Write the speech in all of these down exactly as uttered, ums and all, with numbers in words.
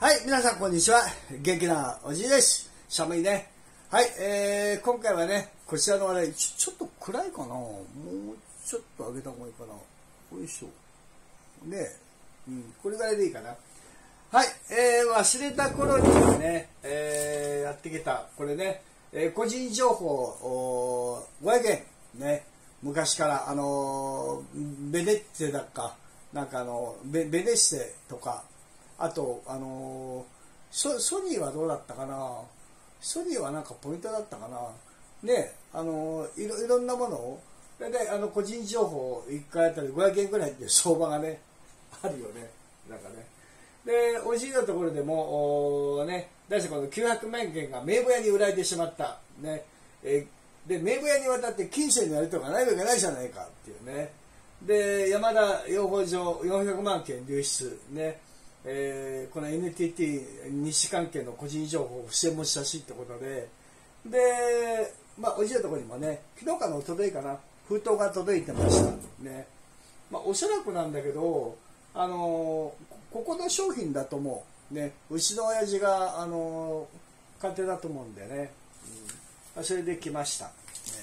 はい、皆さんこんにちは。元気なおじいです。寒いね。はい、えー、今回はね、こちらの話題、ちょ、ちょっと暗いかな。もうちょっと上げた方がいいかな。よいしょ。ねうん、これぐらいでいいかな。はい、えー、忘れた頃にですね、えー、やってきた、これね、えー、個人情報、ごひゃくえん、ね、昔から、あのー、ベネッテだっか、なんかあの、ベ、ベネッセとか、あと、あのー、ソ、ソニーはどうだったかな。ソニーはなんかポイントだったかな。ね、あのー、いろ、いろんなものを、で、あの、個人情報いっかいあたりごひゃくえんくらいっていう相場がね、あるよね。なんかね。で、おいしいのところでも、おね、だしてこのきゅうひゃくまんけんが名簿屋に売られてしまった。ね。えー、で、名簿屋に渡って金銭のやりとかないわけないじゃないかっていうね。で、山田養蜂場よんひゃくまんけん流出。ね。えー、この エヌティーティー 日誌関係の個人情報不正持ち出しってことで、で、まあ、おじいのところにもね、昨日かのおとといかな、封筒が届いてました。ね。まあ、おそらくなんだけど、あのー、ここの商品だと思う。ね。うちの親父が、あのー、勝手だと思うんでね。うん、それで来ました。ね、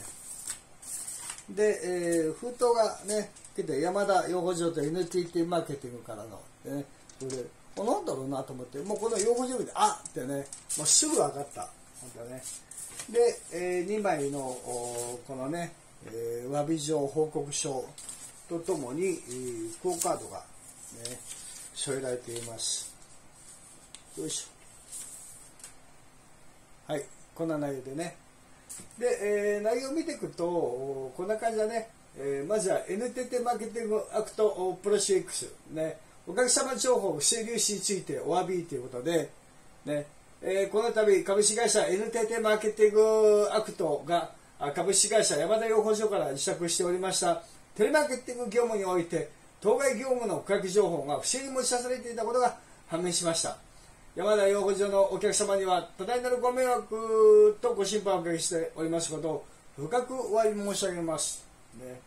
で、えー、封筒がね、来て、山田養蜂場と エヌティーティー マーケティングからの、ね、それで、なんだろうなと思って、もうこの養蜂場で、あっってね、もうすぐ分かった。本当ね。で、えー、にまいの、このね、えー、詫び状報告書とともに、えー、クオカードが、ね、添えられています。よいしょ。はい、こんな内容でね。で、えー、内容を見ていくと、こんな感じだね。えー、まずは エヌティーティー マーケティングアクトプロシー X、ね。お客様情報不正流出についてお詫びということで、ねえー、この度株式会社 エヌティーティー マーケティングアクトが株式会社山田養蜂所から自宅しておりましたテレマーケティング業務において当該業務の顧客情報が不正に持ち出されていたことが判明しました。山田養蜂所のお客様には多大なるご迷惑とご心配をおかけしておりますことを深くお詫び申し上げます、ね。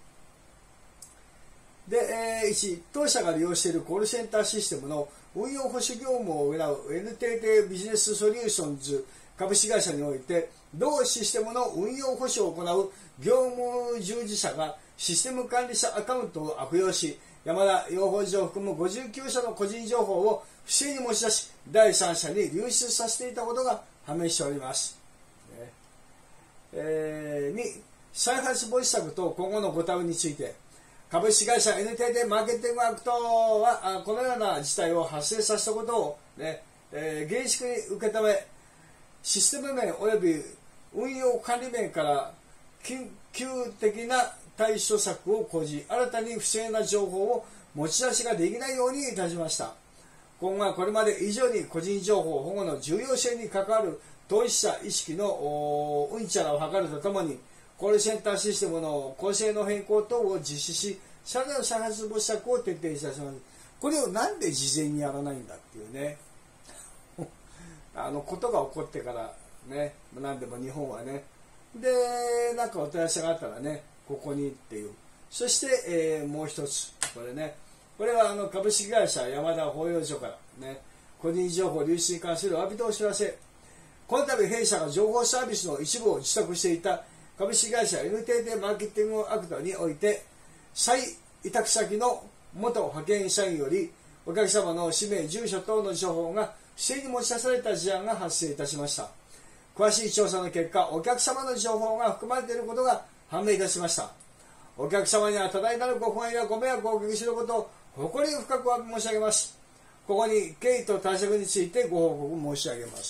で、えー、いち、当社が利用しているコールセンターシステムの運用保守業務を担う エヌティーティー ビジネスソリューションズ株式会社において、同システムの運用保守を行う業務従事者がシステム管理者アカウントを悪用し、山田養蜂場を含むごじゅうきゅうしゃの個人情報を不正に持ち出し、第三者に流出させていたことが判明しております。ねえー、に、再発防止策と今後のご対応について、株式会社 エヌティーティー マーケティングアクトはこのような事態を発生させたことを、ねえー、厳粛に受け止め、システム面及び運用管理面から緊急的な対処策を講じ、新たに不正な情報を持ち出しができないようにいたしました。今後はこれまで以上に個人情報保護の重要性に関わる当事者意識のうんちゃらを図るとともに、コールセンターシステムの構成の変更等を実施し、さらなる再発防止策を徹底いたします。これをなんで事前にやらないんだっていうね。あの、ことが起こってからね、何でも日本はね。で、なんかお問い合わせがあったらね、ここにっていう。そして、えー、もう一つ。これね。これはあの株式会社山田保養所からね、個人情報流出に関するお詫びとお知らせ。この度弊社が情報サービスの一部を自宅していた株式会社 エヌティーティー マーケティングアクトにおいて、再委託先の元派遣社員よりお客様の氏名、住所等の情報が不正に持ち出された事案が発生いたしました。詳しい調査の結果、お客様の情報が含まれていることが判明いたしました。お客様には多大なるご不安やご迷惑をおかけすることを誇り深くお詫び申し上げます。ここに経緯と対策についてご報告申し上げます。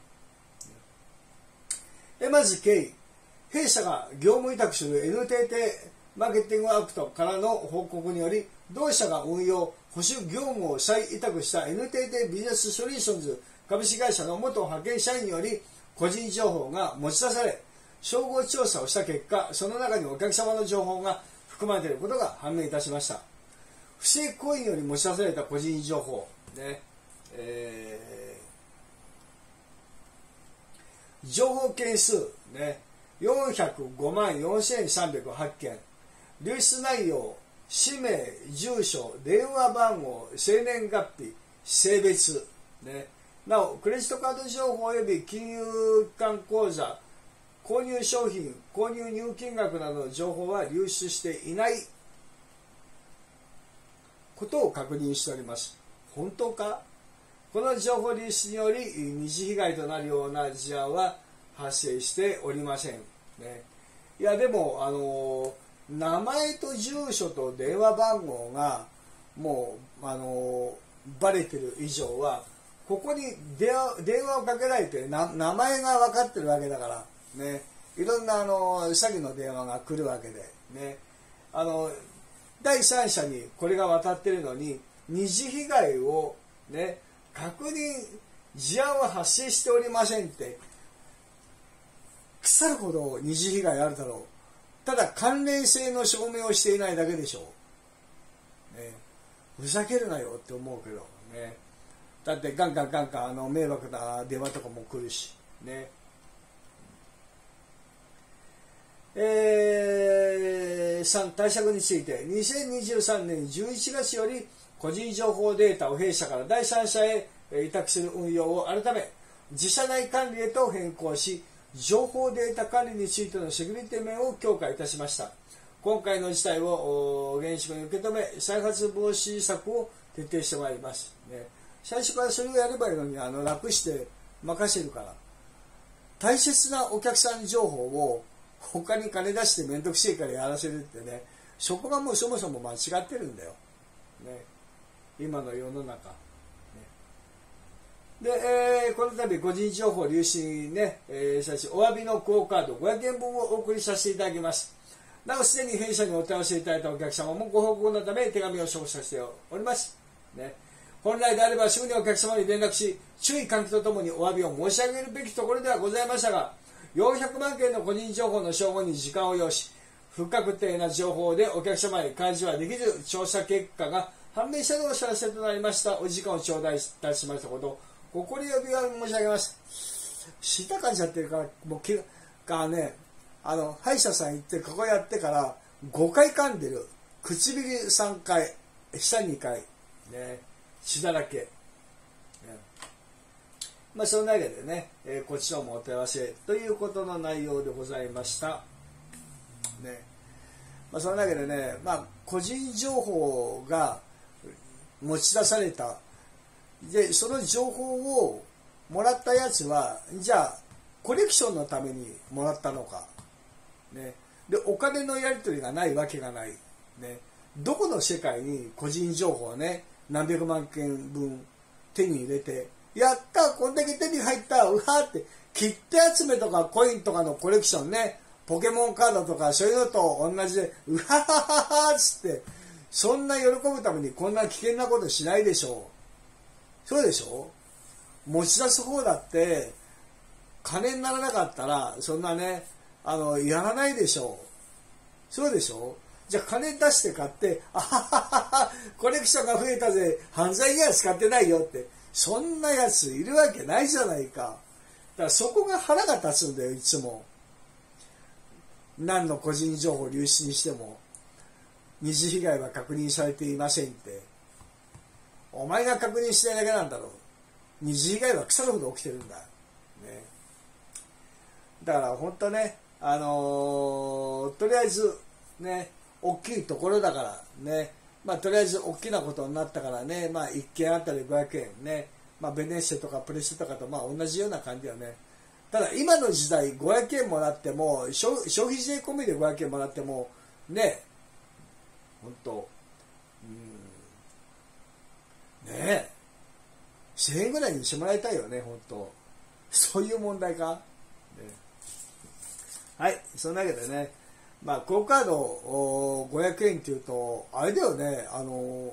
まず経緯。弊社が業務委託する エヌティーティー マーケティングアクトからの報告により、同社が運用、保守業務を再委託した エヌティーティー ビジネスソリューションズ株式会社の元派遣社員により、個人情報が持ち出され、総合調査をした結果、その中にお客様の情報が含まれていることが判明いたしました。不正行為により持ち出された個人情報、ねえー、情報件数、ね、よんひゃくごまんよんせんさんびゃくはちけん、流出内容、氏名、住所、電話番号、生年月日、性別、 ね、なお、クレジットカード情報及び金融機関口座、購入商品、購入入金額などの情報は流出していないことを確認しております。本当か？この情報流出により二次被害となるような事案は発生しておりません。ね、いやでもあの名前と住所と電話番号がもうあのバレてる以上はここに電話、電話をかけられてな名前が分かってるわけだからね、いろんなあの詐欺の電話が来るわけでね、あの第三者にこれが渡ってるのに二次被害をね確認、事案は発生しておりませんって腐るほど二次被害あるだろう。ただ関連性の証明をしていないだけでしょう、ね、ふざけるなよって思うけどね。だってガンガンガンガンあの迷惑な電話とかも来るしね。えー、さん対策についてにせんにじゅうさんねんじゅういちがつより個人情報データを弊社から第三者へ委託する運用を改め自社内管理へと変更し、情報データ管理についてのセキュリティ面を強化いたしました。今回の事態を厳粛に受け止め再発防止策を徹底してまいります、ね、最初からそれをやればいいのにあの楽して任せるから、大切なお客さん情報を他に金出して面倒くせえからやらせるってね、そこがもうそもそも間違ってるんだよ、ね、今の世の中、ね、で、えー、この度個人情報流出にね、えー、最初お詫びのクオカードごひゃくえんぶんをお送りさせていただきます。なおすでに弊社にお問い合わせいただいたお客様もご報告のため手紙を処方させております、ね、本来であればすぐにお客様に連絡し注意喚起とともにお詫びを申し上げるべきところではございましたが、よんひゃくまんけんの個人情報の照合に時間を要し、不確定な情報でお客様へ開示はできず調査結果が判明したのをお知らせとなりました。お時間を頂戴いたしましたことを心よびは申し上げます。舌かんじゃってるからもう気がね、あの歯医者さん行ってここやってからごかい噛んでる。唇さんかい、舌にかいね、血だらけ、ね、まあそんなわけでね、えー、こちらもお問い合わせということの内容でございましたね。まあそんなわけでね、まあ個人情報が持ち出されたで、その情報をもらったやつはじゃあコレクションのためにもらったのか、ね、でお金のやり取りがないわけがない、ね、どこの世界に個人情報をね何百万件分手に入れてやったこんだけ手に入ったうわーって切手集めとかコインとかのコレクションね、ポケモンカードとかそういうのと同じでうわはははっつってそんな喜ぶためにこんな危険なことしないでしょう。そうでしょ。持ち出す方だって金にならなかったらそんなねあのやらないでしょう。そうでしょ。じゃあ金出して買ってあはははコレクションが増えたぜ犯罪には使ってないよってそんなやついるわけないじゃないか。だからそこが腹が立つんだよいつも。何の個人情報流出にしても二次被害は確認されていませんって、お前が確認してないだけなんだろう。二次被害は腐るほど起きてるんだ、ね、だから本当ね、あのー、とりあえずね大きいところだからね、まあとりあえず大きなことになったからね、まあいっけんあたりごひゃくえんね、まあベネッセとかプレスとかとまあ同じような感じだよね。ただ今の時代ごひゃくえんもらっても消費税込みでごひゃくえんもらってもね、本当うんねえせんえんぐらいにしてもらいたいよね本当。そういう問題か、ね、はい、そんなわけでね、まあクオカードごひゃくえんっていうとあれだよね、あの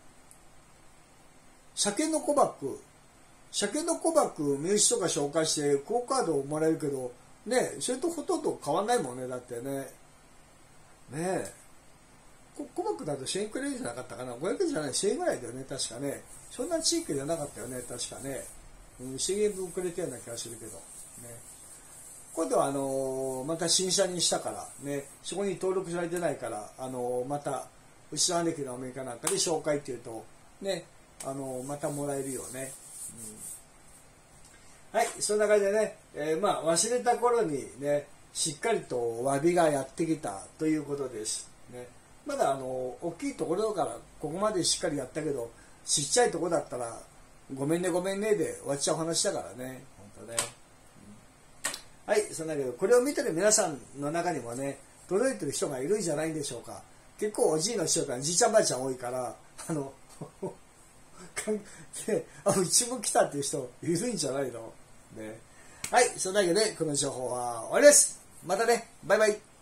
酒の小箱酒の小箱名刺とか紹介してクオカードをもらえるけどね、それとほとんど変わんないもんね。だってねねえ小箱だとせんえんくらいじゃなかったかな、ごひゃくえんじゃないせんえんぐらいだよね確かね。そんな地域じゃなかったよね確かね、うん、せんえんぶんくれたような気がするけどね。今度はあのー、また新車にしたからね、そこに登録されてないから、あのー、またうちの姉貴のアメリカなんかで紹介っていうとね、あのー、またもらえるよね。 うん、はい、そんな感じでね、えー、まあ忘れた頃にね、しっかりとお詫びがやってきたということです。ね、まだあの大きいところからここまでしっかりやったけど、ちっちゃいところだったらごめんねごめんねで終わっちゃう話だからね、本当ね。うん、はい、そんなけどこれを見てる皆さんの中にもね、届いてる人がいるんじゃないんでしょうか。結構おじいの人とかじいちゃんばあちゃん多いから、あので、あ、うちも来たっていう人いるんじゃないのね。はい、そんなわけでこの情報は終わりです。またね、バイバイ。